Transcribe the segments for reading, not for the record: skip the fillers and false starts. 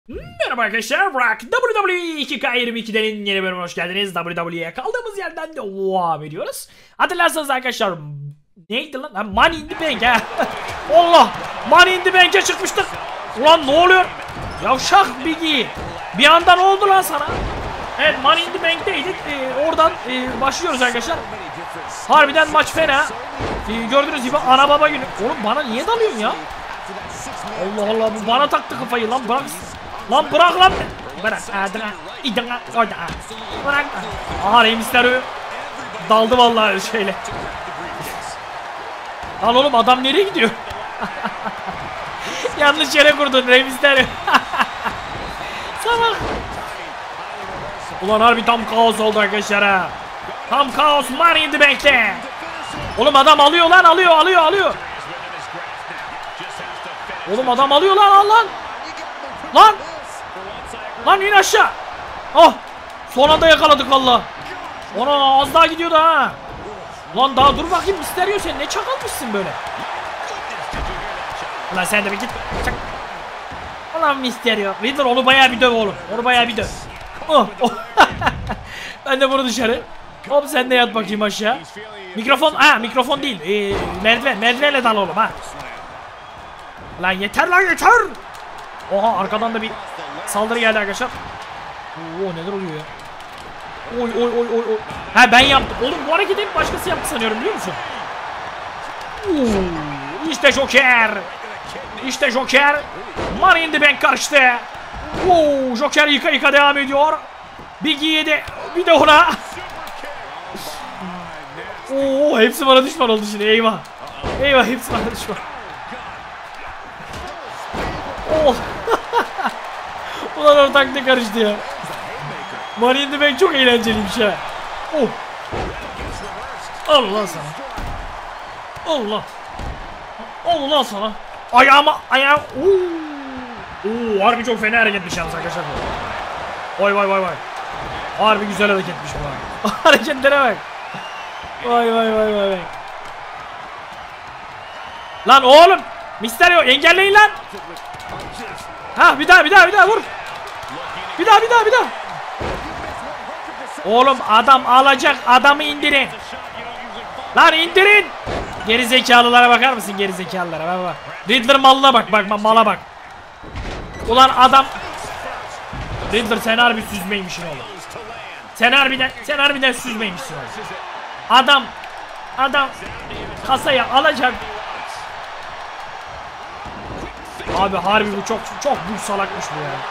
Merhaba arkadaşlar, Burak WWE 2K22'denin yeni bölümüne hoş geldiniz. WWE'ye kaldığımız yerden devam ediyoruz. Hatırlarsanız arkadaşlar, neydi lan? Money in the Bank ha. Allah! Money in the Bank'e çıkmıştık. Ulan ne oluyor? Yavşak Biggie. Bir anda ne oldu lan sana? Evet, Money in the Bank'teydik. Oradan başlıyoruz arkadaşlar. Harbiden maç fena. Gördüğünüz gibi ana baba günü. Oğlum bana niye dalıyorsun ya? Allah Allah, bu bana taktı kafayı lan, bırak. Lan bırak lan. Bırak. Bırak. Aha, Rey Mysterio daldı vallahi şeyle. Lan oğlum, adam nereye gidiyor? Yanlış yere kurdun Rey Mysterio. Salak. Ulan harbi tam kaos oldu arkadaşlar ha. Tam kaos Money in the Bank'te. Oğlum adam alıyor lan, alıyor. Oğlum adam alıyor lan, al lan. Lan in aşağı. Oh, son anda yakaladık valla. Ona az daha gidiyordu ha. Lan daha dur bakayım, Mysterio sen ne çakalmışsın böyle. Ulan sen de bir git. Çak. Ulan Mysterio. Riddler onu bayağı bir döv oğlum. Onu bayağı bir döv. Oh. Ben de bunu dışarı. Hop, sen de yat bakayım aşağı. Mikrofon, mikrofon değil. Merdivenle dal oğlum ha. Lan yeter lan, yeter. Oha, arkadan da bir saldırı geldi arkadaşlar. Oo, neler oluyor ya? Oy. Ha, ben yaptım. Oğlum bu hareketi hep başkası yaptı sanıyorum, biliyor musun? İşte Joker. Money in the Bank karıştı. Joker yıka devam ediyor. Biggie yedi. Bir de ona. Hepsi bana düşman oldu şimdi. Eyvah, hepsi bana düşman. Ulan ortak ne karıştı ya. Money in the Bank çok eğlenceliymiş ha. Allah sana. Allah sana. Ayağım. Harbi çok fena hareketmiş yalnız arkadaşlar. Vay. Harbi güzel hareketmiş bu. Hareketlere bak. Vay. Lan oğlum, Mysterio engelleyin lan. Ha, bir daha vur. Bir daha. Oğlum adam alacak, adamı indirin. Lan indirin. Geri zekalılara bakar mısın, geri zekalılara bak. Riddler malına bak, mala bak. Ulan adam. Riddler sen harbi süzmeymişsin oğlum. Sen harbiden süzmeymişsin oğlum. Adam kasaya alacak. Abi harbi bu çok büyük salakmış bu ya.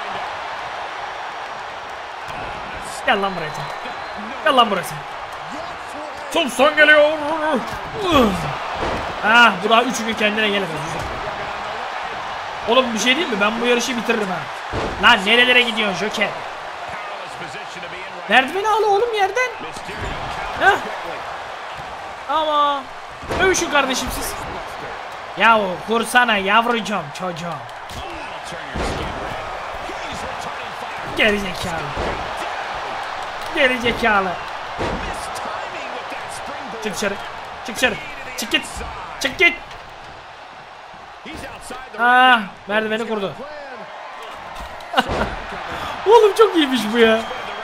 Gel lan buraya. Son geliyor. Bu daha üçüncü kendine gelemez. Oğlum bir şey değil mi? Ben bu yarışı bitiririm ha. Lan nerelere gidiyorsun Joker? Merdiveni al oğlum yerden. Ama övüşün kardeşim siz. Yahu kursana yavrucum, çocuğum. Geri zekalı. Çık dışarı. Çık git. Merdiveni kurdu. Oğlum çok iyiymiş bu ya.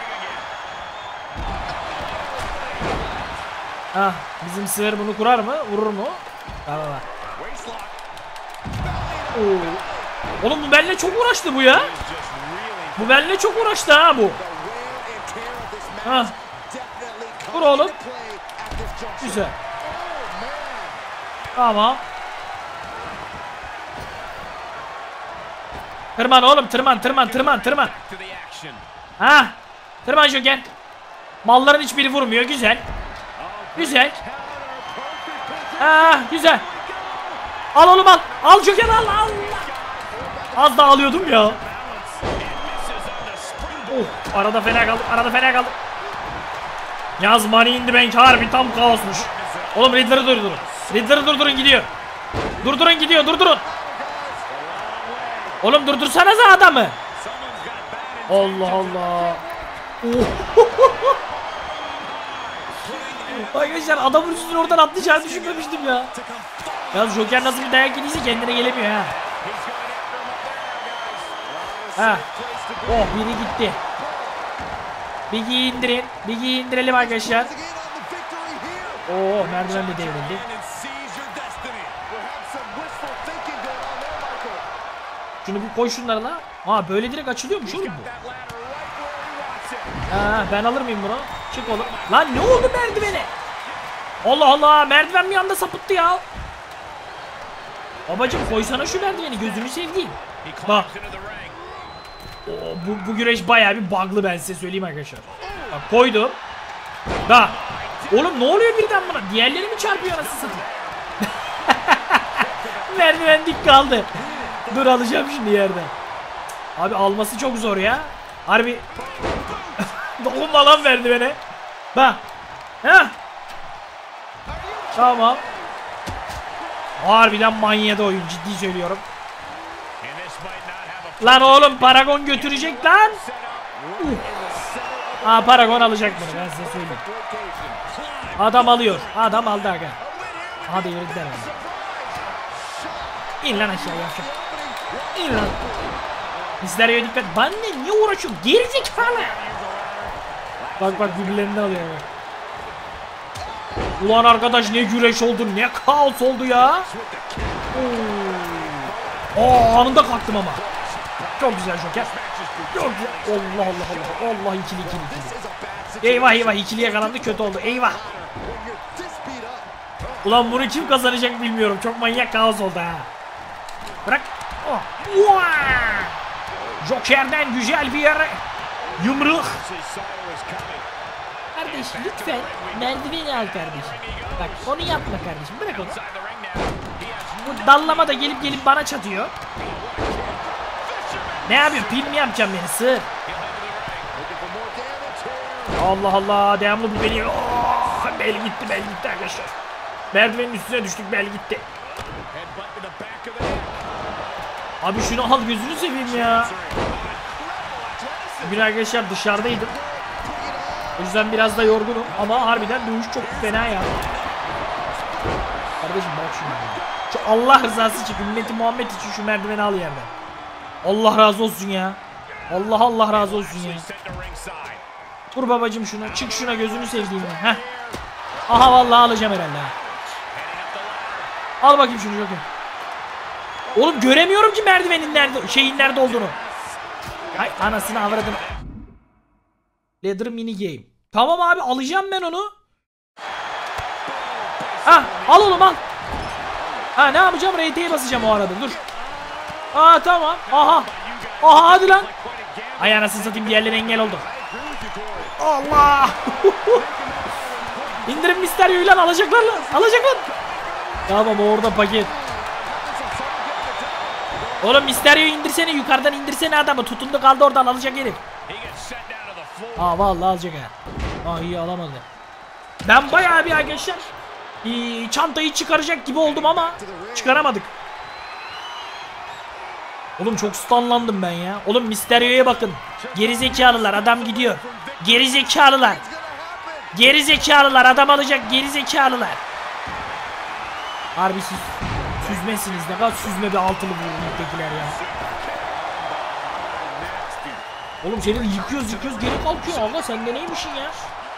Bizim sığır bunu kurar mı? Vurur mu? Tamam. Oğlum bu benimle çok uğraştı bu ya. Bu benimle çok uğraştı ha bu. Vur oğlum. Güzel. Tamam. Tırman oğlum, tırman. Tırman Joker. Malların hiçbiri vurmuyor, güzel. Güzel. Al oğlum al. Al Joker, al. Az daha alıyordum ya. Arada fena kaldı. Yaz Money in the Bank harbi tam kaosmuş. Oğlum Riddler'ı durdurun gidiyor. Durdurun. Oğlum durdursanıza adamı. Allah. Arkadaşlar adamın üstüne oradan atlayacağını düşünmemiştim ya. Yalnız Joker nasıl bir dayak yediyse kendine gelemiyor ha. Ha. Oh, biri gitti. Big'i indirin. Big'i indirelim arkadaşlar. Oo, merdiven de devrildi. Şunu bir koy şunlarla. Ha, böyle direkt açılıyormuş oğlum bu. Ha, ben alır mıyım bunu? Çık oğlum. Lan ne oldu merdivene? Allah Allah, merdiven bir anda sapıttı ya. Babacım koysana şu merdiveni, gözünü seveyim. Bak. Bu güreş bayağı bir bug'lı, ben size söyleyeyim arkadaşlar. Bak koydum. Da. Oğlum ne oluyor birden buna? Diğerleri mi çarpıyor anasını satayım? Merdiven dik kaldı. Dur, alacağım şimdi yerden. Abi alması çok zor ya. Harbi. Dokunma lan merdivene. Bak. Heh. Tamam. Harbiden manyadı oyun, ciddi söylüyorum. Lan oğlum, Paragon götürecek lan. Aa, Paragon alacak bunu, ben size söyleyeyim. Adam alıyor. Adam aldı aga. Hadi yürü gidelim. İn lan aşağıya. İn lan. Bizlere dikkat. Ben de niye uğraşıyorum? Gerizekalı. Bak birbirlerini alıyor. Ulan arkadaş, ne güreş oldu, ne kaos oldu ya. Oo, anında kalktım ama. Çok güzel Joker. Çok güzel. Allah ikili. Eyvah ikili yakalandı, kötü oldu. Eyvah. Ulan bunu kim kazanacak bilmiyorum. Çok manyak kaos oldu ha. Bırak. Oh. Joker'den güzel bir yere yumruk. Kardeş lütfen merdiveni al kardeşim. Bak onu yapma kardeşim, bırak onu. Bu dallama da gelip bana çatıyor. Ne yapıyor? Pil mi yapacağım beni, sığır? Allah Allah, devamlı bu beni. Oh, bel gitti arkadaşlar. Merdivenin üstüne düştük, bel gitti. Abi şunu al, gözünü seveyim ya. Bugün arkadaşlar dışarıdaydım. O yüzden biraz da yorgunum ama harbiden dövüş çok fena ya. Kardeşim bak şunu. Şu Allah rızası için, ümmeti Muhammed için şu merdiveni al yerden. Allah razı olsun ya. Allah razı olsun ya. Vur babacım şuna. Çık şuna, gözünü sevdiğim ya. Heh. Aha vallahi alacağım herhalde. Al bakayım şunu Joker. Oğlum göremiyorum ki merdivenin nerede olduğunu. Ay anasını avradını. Ladder mini game. Tamam abi, alacağım ben onu. Ha, al oğlum al. Ha, ne yapacağım? RT'ye basacağım o arada, dur. Aa tamam. Aha hadi lan. Ay anasını satayım, diğerleri engel oldu. Allah. İndirin Mysterio'yu lan, alacaklar. Tamam, orada paket. Oğlum Mysterio'yu indirsene, yukarıdan indirsene adamı. Tutundu kaldı oradan, alacak herif. Aa vallahi alacak ha. Aa iyi, alamadı. Ben bayağı bir arkadaşlar çantayı çıkaracak gibi oldum ama çıkaramadık. Oğlum çok stunlandım ben ya. Oğlum Mysterio'ya bakın. Gerizekalılar, adam gidiyor. Gerizekalılar adam alacak, gerizekalılar. Harbi siz süzmesiniz, ne kadar süzme bir altılı vurumdakiler ya. Oğlum seni yıkıyoruz geri kalkıyor. Allah sende neymişin ya?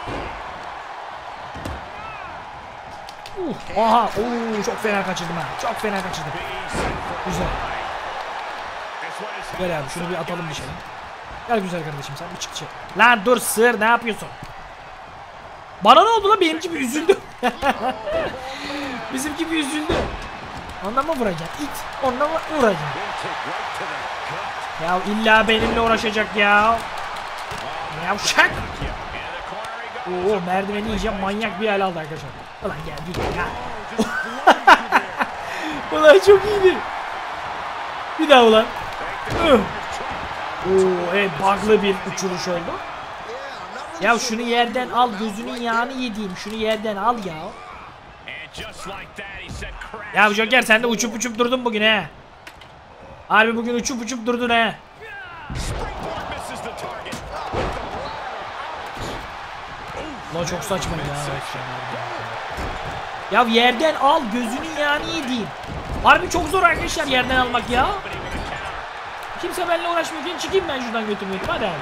Aha, çok fena kaçırdım ha. Güzel. Gel abi, şunu bir atalım dışarı. Gel güzel kardeşim, sen bir çık dışarı. Lan dur sığır, ne yapıyorsun? Bana ne oldu lan? Benimki bir üzüldü. Bizimki bir üzüldü. Ondan mı vuracaksın? İt. Ondan mı vuracaksın? Ya illa benimle uğraşacak ya. Yavşak. Oo, merdiveni yiyeceğim, manyak bir hal aldı arkadaşlar. Ulan geldi ya. Ulan çok iyiydi. Bir daha ulan. Oo, bug'lı bir uçuruş oldu. Ya şunu yerden al, gözünün yağını yediğim. Şunu yerden al ya. Ya Joker, sen de uçup durdun bugün he. Harbi bugün uçup durdun he. Ulan çok saçma ya. Ya yerden al, gözünün yağını yediğim. Harbi çok zor arkadaşlar yerden almak ya. Kimse benimle uğraşmıyorken çıkayım ben şuradan götürmeyeyim. Hadi abi.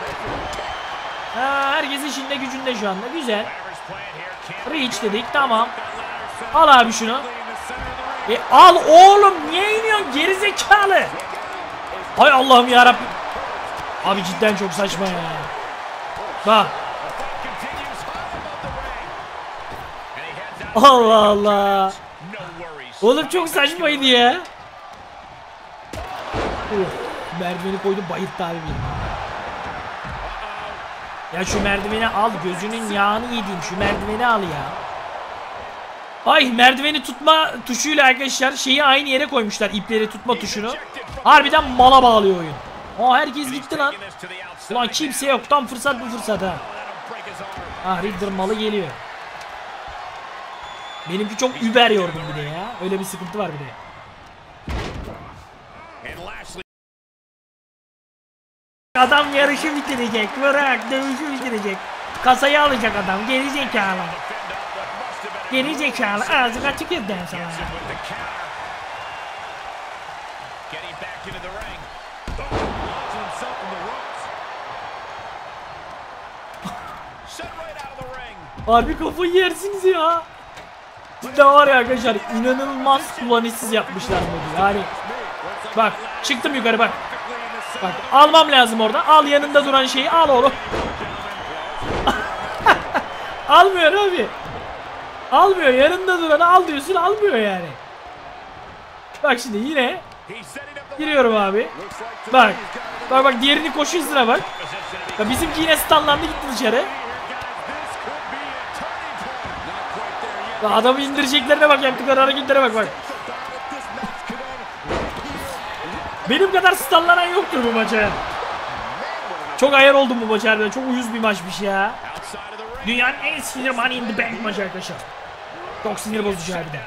Herkes işinde gücünde şu anda. Güzel. Reach dedik. Tamam. Al abi şunu. Al oğlum. Niye iniyorsun? Gerizekalı. Hay Allah'ım yarabbim. Abi cidden çok saçma ya. Bak. Allah Allah. Oğlum çok saçmaydı ya. Merdiveni koydum, bayılttı abi beni. Ya şu merdiveni al, gözünün yağını yediğim şu merdiveni al ya. Ay, merdiveni tutma tuşuyla arkadaşlar şeyi aynı yere koymuşlar, ipleri tutma tuşunu. Harbiden mala bağlıyor oyun. Herkes gitti lan. Ulan kimse yok, tam fırsat bu fırsat ha. Riddler malı geliyor. Benimki çok über yordum bir de ya. Öyle bir sıkıntı var bir de. Adam yarışı bitirecek. Bırak, dövüşü bitirecek. Kasayı alacak adam. Geri zekalı. Geri zekalı. Ağzına tükürdüm sana. Harbi kafayı yersiniz ya. Cidden var ya arkadaşlar, inanılmaz kullanışsız yapmışlar bunu. Yani bak, çıktım yukarı bak. Bak, almam lazım orada. Al yanında duran şeyi, al oğlum. Almıyor abi. Almıyor, yanında duranı al diyorsun, almıyor yani. Bak şimdi yine giriyorum abi. Bak. Bak diğerini koşu hızına bak. Ya bizimki yine stunlandı, gitti dışarı. Ya adamı indireceklerine bak, yaptıkları hareketlere bak. Benim kadar stunlanan yoktur bu maça. Çok ayar oldum bu maça harbiden. Çok uyuz bir maçmış ya. Dünyanın en sinir Money in the Bank maçı arkadaşlar. Çok sinir bozucu harbiden.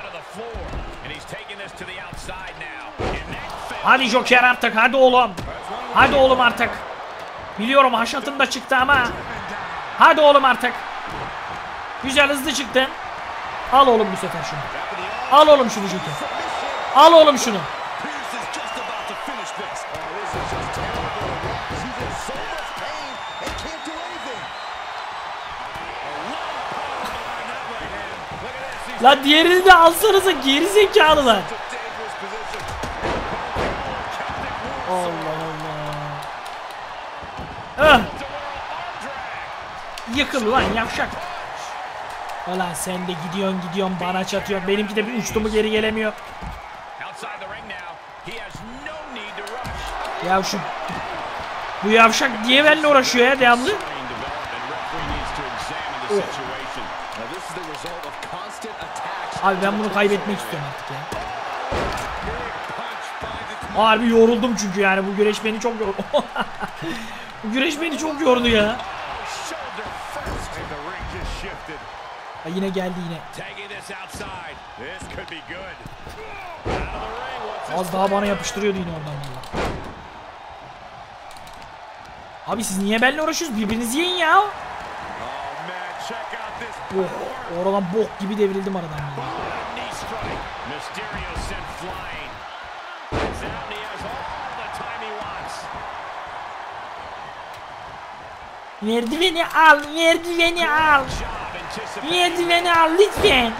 Hadi Joker artık, hadi oğlum. Hadi oğlum artık. Biliyorum haşatın da çıktı ama. Hadi oğlum artık. Güzel, hızlı çıktın. Al oğlum bu sefer şunu. Al oğlum şunu Joker. Al oğlum şunu. La diğerini de alsanıza, geri zekalılar. Allah Allah. Yıkıl lan yavşak. Ulan sen de gidiyorsun bana çatıyorsun. Benimki de bir uçtu mu geri gelemiyor. Ya bu yavşak diye benimle uğraşıyor ya devamlı. Abi ben bunu kaybetmek istiyorum artık ya. Harbi yoruldum çünkü yani bu güreş beni çok yordu. Bu güreş beni çok yordu ya. Yine geldi yine. Az daha bana yapıştırıyordu yine oradan valla. Abi siz niye benimle uğraşıyorsunuz? Birbirinizi yiyin ya. Oradan bok gibi devrildim aradan ya. Merdiveni al, merdiveni al. Merdiveni al lütfen.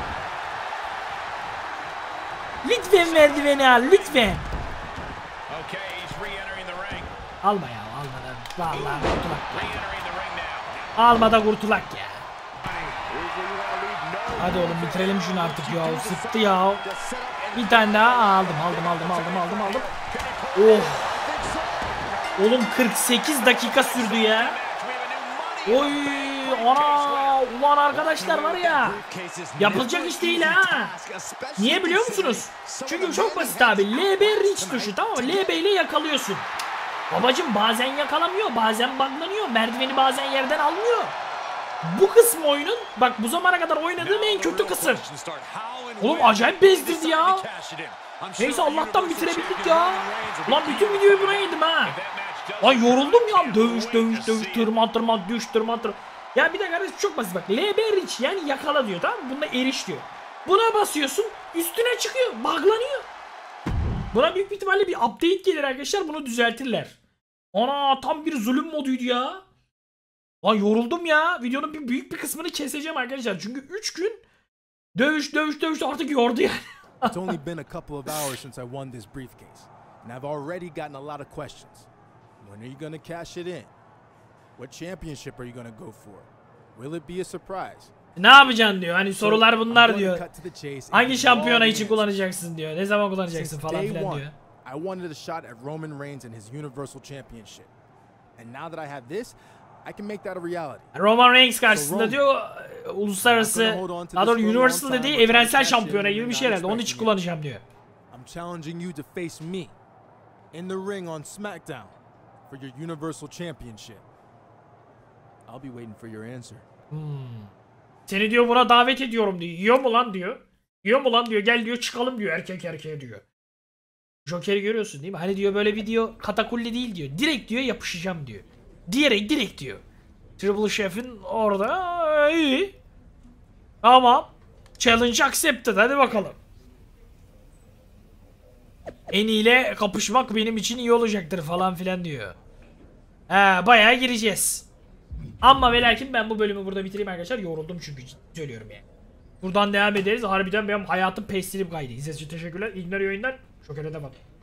Lütfen merdiveni al, lütfen. Alma ya, alma da. Vallahi kurtulak ya. Alma da kurtulak ya. Hadi oğlum bitirelim şunu artık ya. Sıktı ya. Bir tane daha aldım. Oh. Oğlum 48 dakika sürdü ya. Oy ana. Ulan arkadaşlar var ya. Yapılacak iş değil ha. Niye biliyor musunuz? Çünkü çok basit abi. LB reach tuşu, tamam mı? LB ile yakalıyorsun. Babacım bazen yakalamıyor, bazen buglanıyor. Merdiveni bazen yerden almıyor. Bu kısmı oyunun, bak bu zamana kadar oynadığım en kötü kısım. Oğlum acayip bezdirdi ya. Neyse Allah'tan bitirebildik ya. Lan bütün videoyu buna yedim ha. Lan yoruldum ya. Dövüş tırman düş tırman. Ya bir de kardeşim çok basit bak. LB reach yani yakala diyor, tamam mı? Bunda eriş diyor. Buna basıyorsun, üstüne çıkıyor, buglanıyor. Buna büyük bir ihtimalle bir update gelir arkadaşlar, bunu düzeltirler. Ana tam bir zulüm moduydu ya. Lan yoruldum ya. Videonun büyük bir kısmını keseceğim arkadaşlar. Çünkü 3 gün dövüş artık yordu yani. It's only been a couple of hours since I won this briefcase, and I've already gotten a lot of questions. When are you gonna cash it in? What championship are you gonna go for? Will it be a surprise? Ne yapacaksın diyor. Hani sorular bunlar diyor. Hangi şampiyona için kullanacaksın diyor. Ne zaman kullanacaksın falan filan diyor. I wanted a shot at Roman Reigns and his Universal Championship. And now that I have this, I can make that a reality. Roman Reigns karşısında diyor uluslararası, daha doğrusu Universal dediği evrensel şampiyona gibi bir şey herhalde. Onun için kullanacağım diyor. I'm challenging you to face me in the ring on SmackDown for your Universal Championship. I'll be waiting for your answer. Seni diyor buna davet ediyorum diyor. Yiyor mu lan diyor. Yiyor mu lan diyor. Gel diyor çıkalım diyor erkek erkeğe diyor. Joker'i görüyorsun değil mi? Hani diyor böyle bir diyor katakulli değil diyor. Direkt diyor yapışacağım diyor. Direkt diyor. Triple Chef'in orada iyi. Tamam. Challenge accepted. Hadi bakalım. En iyiyle kapışmak benim için iyi olacaktır falan filan diyor. Bayağı gireceğiz. Ama ve lakin ben bu bölümü burada bitireyim arkadaşlar. Yoruldum çünkü söylüyorum yani. Buradan devam ederiz. Harbiden benim hayatım pestilip kaydı. İzlediğiniz için teşekkürler. İyi günler, iyi oyunlar. Joker'e devam.